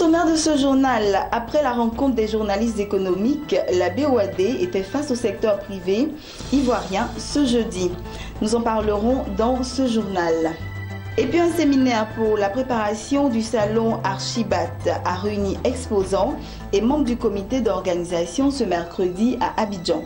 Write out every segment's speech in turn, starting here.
sommaire de ce journal, après la rencontre des journalistes économiques, la BOAD était face au secteur privé ivoirien ce jeudi. Nous en parlerons dans ce journal. Et puis un séminaire pour la préparation du salon Archibat a réuni exposants et membres du comité d'organisation ce mercredi à Abidjan.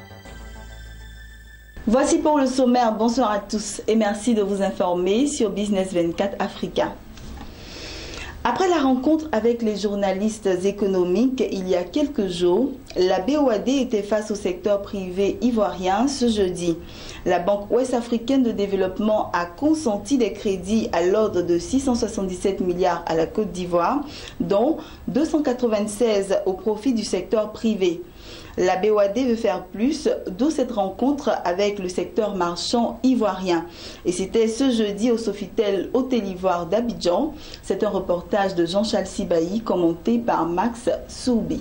Voici pour le sommaire. Bonsoir à tous et merci de vous informer sur Business 24 Africa. Après la rencontre avec les journalistes économiques il y a quelques jours, la BOAD était face au secteur privé ivoirien ce jeudi. La Banque ouest-africaine de développement a consenti des crédits à l'ordre de 677 milliards à la Côte d'Ivoire, dont 296 au profit du secteur privé. La BOAD veut faire plus, d'où cette rencontre avec le secteur marchand ivoirien. Et c'était ce jeudi au Sofitel Hôtel Ivoire d'Abidjan. C'est un reportage de Jean-Charles Sibahi commenté par Max Soubi.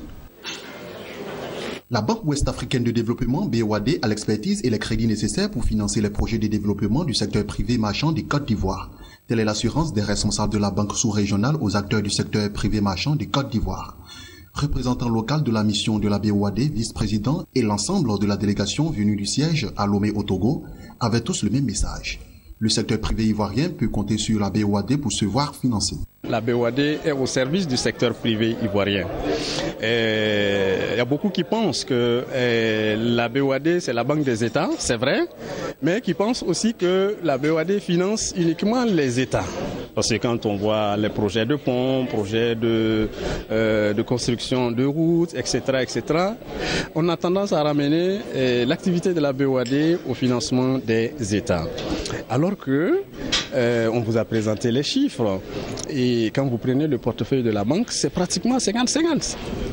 La Banque ouest-africaine de développement, BOAD, a l'expertise et les crédits nécessaires pour financer les projets de développement du secteur privé marchand des Côte d'Ivoire. Telle est l'assurance des responsables de la Banque sous-régionale aux acteurs du secteur privé marchand des Côte d'Ivoire. Représentant local de la mission de la BOAD, vice-président et l'ensemble de la délégation venue du siège à Lomé au Togo avaient tous le même message. Le secteur privé ivoirien peut compter sur la BOAD pour se voir financer. La BOAD est au service du secteur privé ivoirien. Il y a beaucoup qui pensent que la BOAD c'est la banque des États, c'est vrai, mais qui pensent aussi que la BOAD finance uniquement les États. Parce que quand on voit les projets de ponts, projets de construction de routes, etc., on a tendance à ramener l'activité de la BOAD au financement des États. Alors que on vous a présenté les chiffres et quand vous prenez le portefeuille de la banque, c'est pratiquement 50-50.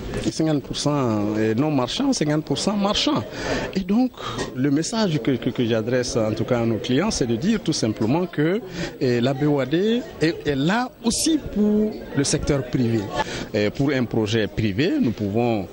50% non marchand, 50% marchand. Et donc, le message que j'adresse en tout cas à nos clients, c'est de dire tout simplement que la BOAD est là aussi pour le secteur privé. Pour un projet privé, nous pouvons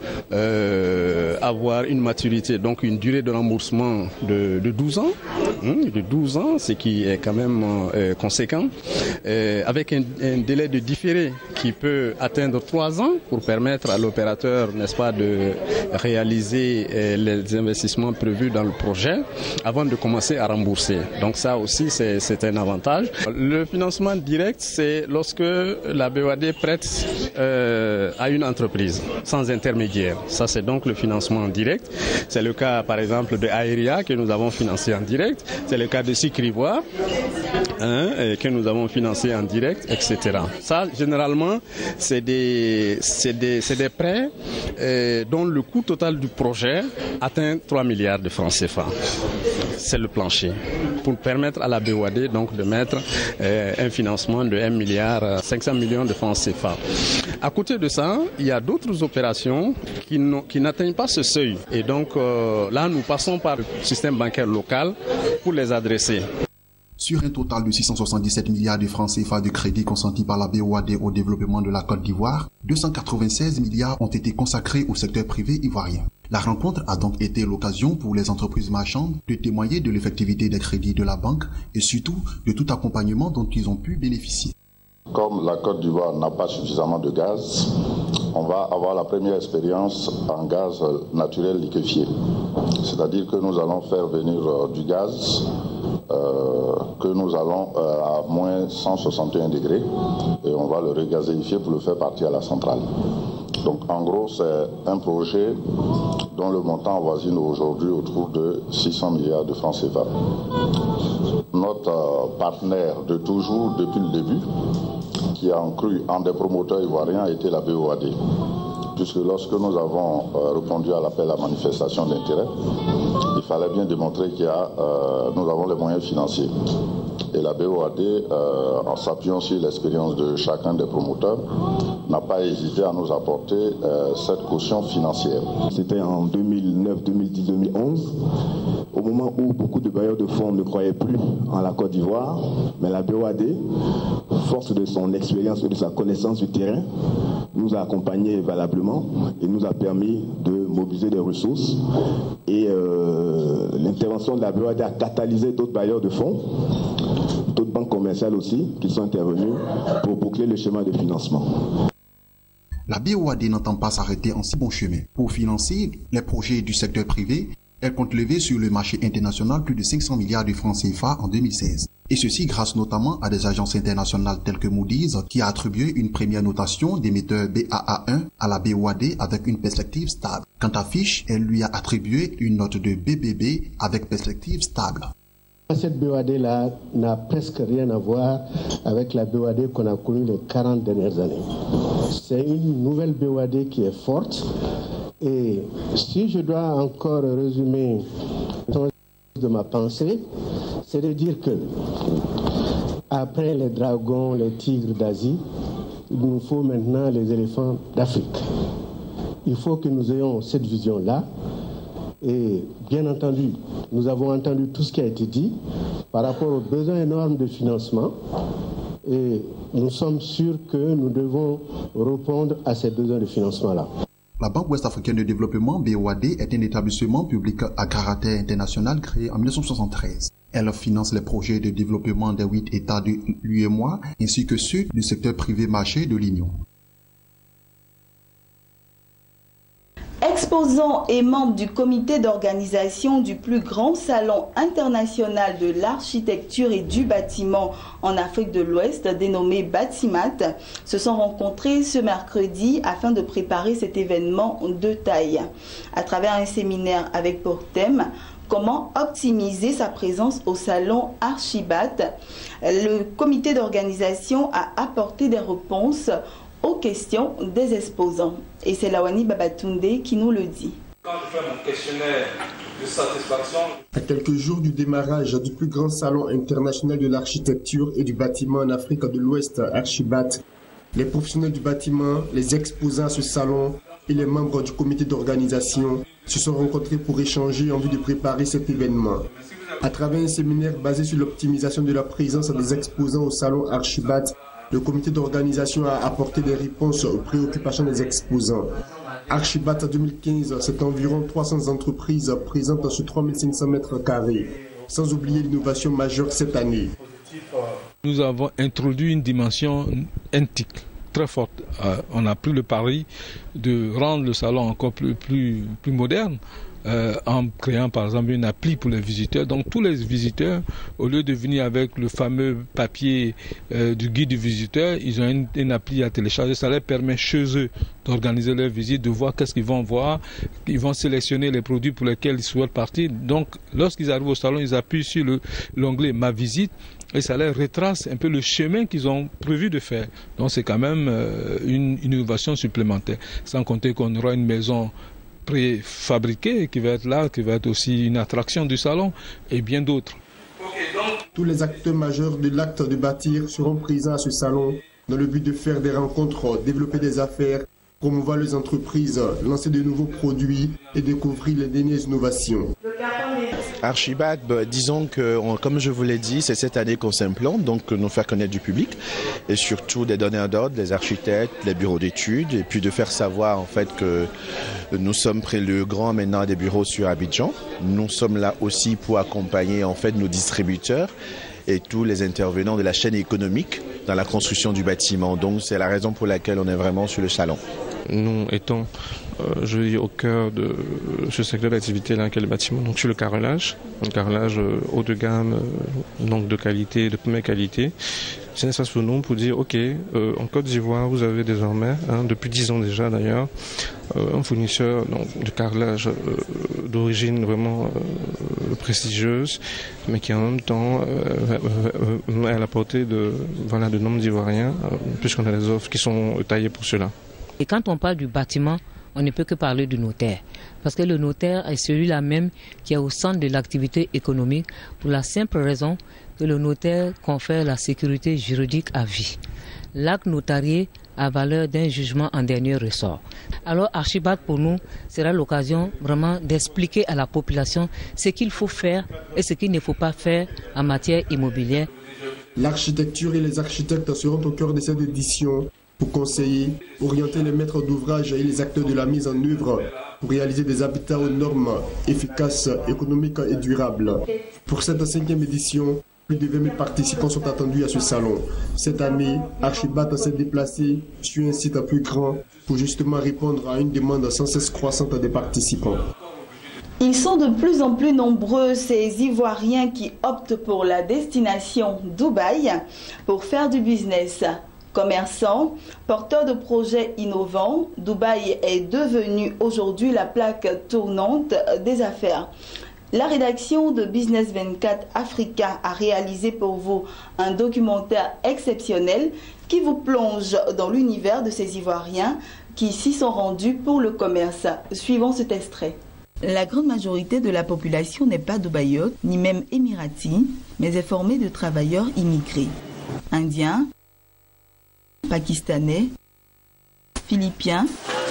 avoir une maturité, donc une durée de remboursement de 12 ans, de 12 ans, ce qui est quand même conséquent, avec un délai de différé qui peut atteindre 3 ans pour permettre à l'opérateur, n'est-ce pas, de réaliser les investissements prévus dans le projet avant de commencer à rembourser. Donc ça aussi, c'est un avantage. Le financement direct, c'est lorsque la BOAD prête à une entreprise sans intermédiaire. Ça, c'est donc le financement direct. C'est le cas, par exemple, de Aéria que nous avons financé en direct. C'est le cas de Sucrivoire que nous avons financé en direct, etc. Ça, généralement, c'est des prêts dont le coût total du projet atteint 3 milliards de francs CFA. C'est le plancher pour permettre à la BOAD donc de mettre un financement de 1 milliard 500 millions de francs CFA. À côté de ça, il y a d'autres opérations qui n'atteignent pas ce seuil. Et donc là, nous passons par le système bancaire local pour les adresser. Sur un total de 677 milliards de francs CFA de crédits consentis par la BOAD au développement de la Côte d'Ivoire, 296 milliards ont été consacrés au secteur privé ivoirien. La rencontre a donc été l'occasion pour les entreprises marchandes de témoigner de l'effectivité des crédits de la banque et surtout de tout accompagnement dont ils ont pu bénéficier. Comme la Côte d'Ivoire n'a pas suffisamment de gaz, on va avoir la première expérience en gaz naturel liquéfié. C'est-à-dire que nous allons faire venir du gaz que nous allons à moins 161 degrés et on va le regazéifier pour le faire partir à la centrale. Donc en gros, c'est un projet dont le montant avoisine aujourd'hui autour de 600 milliards de francs CFA. Notre partenaire de toujours depuis le début, qui a cru en des promoteurs ivoiriens, a été la BOAD. Puisque lorsque nous avons répondu à l'appel à manifestation d'intérêt, il fallait bien démontrer nous avons les moyens financiers. Et la BOAD, en s'appuyant sur l'expérience de chacun des promoteurs, n'a pas hésité à nous apporter cette caution financière. C'était en 2009, 2010, 2011, au moment où beaucoup de bailleurs de fonds ne croyaient plus en la Côte d'Ivoire, mais la BOAD, force de son expérience et de sa connaissance du terrain, nous a accompagnés valablement et nous a permis de mobiliser des ressources. Et l'intervention de la BOAD a catalysé d'autres bailleurs de fonds, d'autres banques commerciales aussi, qui sont intervenues pour boucler le schéma de financement. La BOAD n'entend pas s'arrêter en si bon chemin. Pour financer les projets du secteur privé, elle compte lever sur le marché international plus de 500 milliards de francs CFA en 2016. Et ceci grâce notamment à des agences internationales telles que Moody's qui a attribué une première notation d'émetteur BAA1 à la BOAD avec une perspective stable. Quant à Fitch, elle lui a attribué une note de BBB avec perspective stable. Cette BOAD-là n'a presque rien à voir avec la BOAD qu'on a connue les 40 dernières années. C'est une nouvelle BOAD qui est forte. Et si je dois encore résumer de ma pensée, c'est de dire que après les dragons, les tigres d'Asie, il nous faut maintenant les éléphants d'Afrique. Il faut que nous ayons cette vision-là. Et bien entendu, nous avons entendu tout ce qui a été dit par rapport aux besoins énormes de financement. Et nous sommes sûrs que nous devons répondre à ces besoins de financement-là. La Banque ouest-africaine de développement, BOAD, est un établissement public à caractère international créé en 1973. Elle finance les projets de développement des 8 États de l'UEMOA ainsi que ceux du secteur privé marché de l'Union. Exposant et membre du comité d'organisation du plus grand salon international de l'architecture et du bâtiment en Afrique de l'Ouest, dénommé Batimat, se sont rencontrés ce mercredi afin de préparer cet événement de taille. À travers un séminaire avec pour thème comment optimiser sa présence au salon Archibat, le comité d'organisation a apporté des réponses aux questions des exposants. Et c'est Lawani Babatunde qui nous le dit. Quand je fais mon questionnaire de satisfaction... À quelques jours du démarrage du plus grand salon international de l'architecture et du bâtiment en Afrique de l'Ouest, Archibat, les professionnels du bâtiment, les exposants à ce salon et les membres du comité d'organisation se sont rencontrés pour échanger en vue de préparer cet événement. À travers un séminaire basé sur l'optimisation de la présence des exposants au salon Archibat, le comité d'organisation a apporté des réponses aux préoccupations des exposants. Archibat 2015, c'est environ 300 entreprises présentes sur 3500 mètres carrés, sans oublier l'innovation majeure cette année. Nous avons introduit une dimension éthique très forte. On a pris le pari de rendre le salon encore plus moderne. En créant par exemple une appli pour les visiteurs. Donc tous les visiteurs, au lieu de venir avec le fameux papier du guide du visiteur, ils ont une appli à télécharger. Ça leur permet chez eux d'organiser leur visite, de voir qu'est-ce qu'ils vont voir. Ils vont sélectionner les produits pour lesquels ils souhaitent partir. Donc lorsqu'ils arrivent au salon, ils appuient sur l'onglet Ma visite et ça leur retrace un peu le chemin qu'ils ont prévu de faire. Donc c'est quand même une innovation supplémentaire. Sans compter qu'on aura une maison préfabriqué qui va être là, qui va être aussi une attraction du salon et bien d'autres. Tous les acteurs majeurs de l'acte de bâtir seront présents à ce salon dans le but de faire des rencontres, développer des affaires, promouvoir les entreprises, lancer de nouveaux produits et découvrir les dernières innovations. Archibat, disons que, comme je vous l'ai dit, c'est cette année qu'on s'implante, donc nous faire connaître du public et surtout des donneurs d'ordre, des architectes, les bureaux d'études et puis de faire savoir en fait que nous sommes près le grand maintenant des bureaux sur Abidjan. Nous sommes là aussi pour accompagner en fait nos distributeurs et tous les intervenants de la chaîne économique dans la construction du bâtiment. Donc c'est la raison pour laquelle on est vraiment sur le salon. Nous étant, je dis, au cœur de ce secteur d'activité-là qu'est le bâtiment, donc sur le carrelage haut de gamme, donc de qualité, de première qualité. C'est un espace pour nous pour dire, ok, en Côte d'Ivoire, vous avez désormais, depuis 10 ans déjà d'ailleurs, un fournisseur de carrelage d'origine vraiment prestigieuse, mais qui en même temps est à la portée de nombre d'Ivoiriens, puisqu'on a des offres qui sont taillées pour cela. Et quand on parle du bâtiment, on ne peut que parler du notaire. Parce que le notaire est celui-là même qui est au centre de l'activité économique pour la simple raison que le notaire confère la sécurité juridique à vie. L'acte notarié a valeur d'un jugement en dernier ressort. Alors Archibat pour nous sera l'occasion vraiment d'expliquer à la population ce qu'il faut faire et ce qu'il ne faut pas faire en matière immobilière. L'architecture et les architectes seront au cœur de cette édition pour conseiller, orienter les maîtres d'ouvrage et les acteurs de la mise en œuvre pour réaliser des habitats aux normes efficaces, économiques et durables. Pour cette 5e édition, Plus de 20 000 participants sont attendus à ce salon. Cette année, Archibat s'est déplacé sur un site plus grand pour justement répondre à une demande sans cesse croissante des participants. Ils sont de plus en plus nombreux, ces Ivoiriens qui optent pour la destination Dubaï pour faire du business. Commerçants, porteurs de projets innovants, Dubaï est devenu aujourd'hui la plaque tournante des affaires. La rédaction de Business 24 Africa a réalisé pour vous un documentaire exceptionnel qui vous plonge dans l'univers de ces Ivoiriens qui s'y sont rendus pour le commerce. Suivons cet extrait. La grande majorité de la population n'est pas dubaïote, ni même émirati, mais est formée de travailleurs immigrés. Indiens, Pakistanais, Philippiens.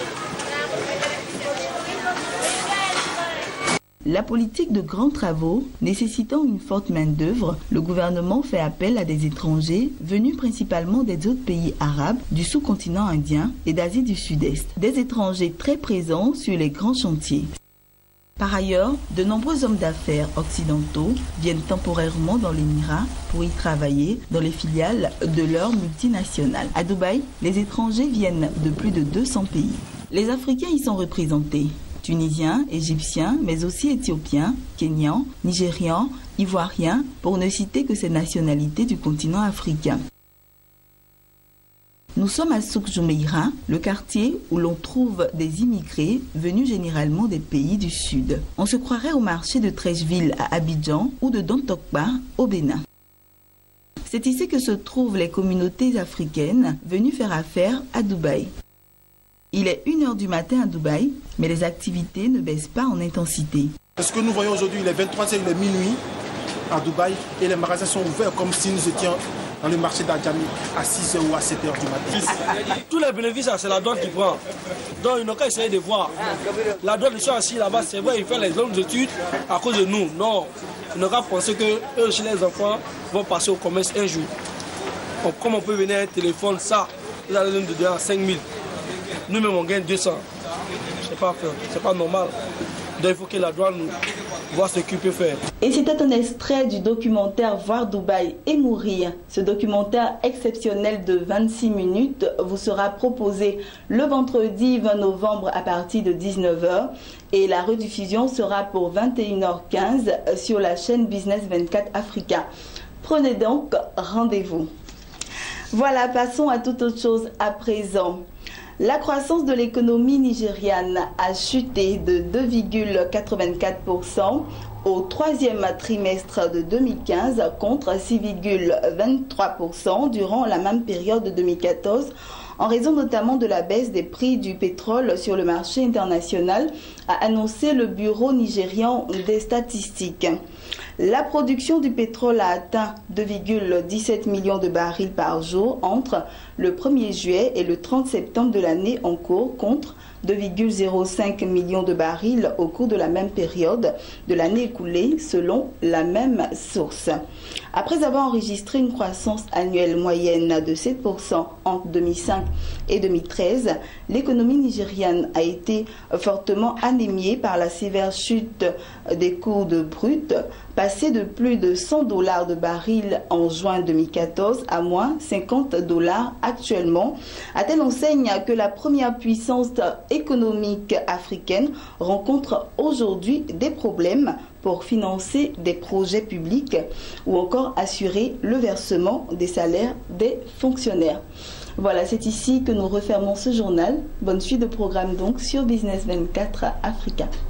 La politique de grands travaux nécessitant une forte main-d'œuvre, le gouvernement fait appel à des étrangers venus principalement des autres pays arabes, du sous-continent indien et d'Asie du Sud-Est. Des étrangers très présents sur les grands chantiers. Par ailleurs, de nombreux hommes d'affaires occidentaux viennent temporairement dans l'Émirat pour y travailler dans les filiales de leurs multinationales. À Dubaï, les étrangers viennent de plus de 200 pays. Les Africains y sont représentés. Tunisiens, Égyptiens, mais aussi Éthiopiens, Kenyans, Nigérians, Ivoiriens, pour ne citer que ces nationalités du continent africain. Nous sommes à Souk Jumeirah, le quartier où l'on trouve des immigrés venus généralement des pays du Sud. On se croirait au marché de Treichville à Abidjan ou de Dantokba au Bénin. C'est ici que se trouvent les communautés africaines venues faire affaire à Dubaï. Il est 1h du matin à Dubaï, mais les activités ne baissent pas en intensité. Ce que nous voyons aujourd'hui, il est 23h, il est minuit à Dubaï et les magasins sont ouverts comme si nous étions dans le marché d'Adjani à 6h ou à 7h du matin. Tous les bénéfices, c'est la douane qui prend. Donc ils n'ont qu'à essayer de voir. La douane, ils sont assis là-bas, c'est vrai, ils font les hommes d'études à cause de nous. Non, ils n'ont qu'à penser que eux, chez les enfants, vont passer au commerce un jour. Donc, comme on peut venir à un téléphone, ça, ils allez nous donner à 5 000. Nous-mêmes, on gagne 200. C'est pas normal. Donc il faut que la douane voit ce qu'il peut faire. Et c'était un extrait du documentaire Voir Dubaï et mourir. Ce documentaire exceptionnel de 26 minutes vous sera proposé le vendredi 20 novembre à partir de 19h et la rediffusion sera pour 21h15 sur la chaîne Business 24 Africa. Prenez donc rendez-vous. Voilà, passons à toute autre chose à présent. La croissance de l'économie nigériane a chuté de 2,84% au troisième trimestre de 2015 contre 6,23% durant la même période de 2014 en raison notamment de la baisse des prix du pétrole sur le marché international, a annoncé le Bureau nigérian des statistiques. La production du pétrole a atteint 2,17 millions de barils par jour entre le 1er juillet et le 30 septembre de l'année en cours contre 2,05 millions de barils au cours de la même période de l'année écoulée selon la même source. Après avoir enregistré une croissance annuelle moyenne de 7% entre 2005 et 2013, l'économie nigériane a été fortement anémiée par la sévère chute des cours de brut, passé de plus de $100 de baril en juin 2014 à moins $50 actuellement, à telle enseigne que la première puissance économique africaine rencontre aujourd'hui des problèmes pour financer des projets publics ou encore assurer le versement des salaires des fonctionnaires. Voilà, c'est ici que nous refermons ce journal. Bonne suite de programme donc sur Business 24 Africa.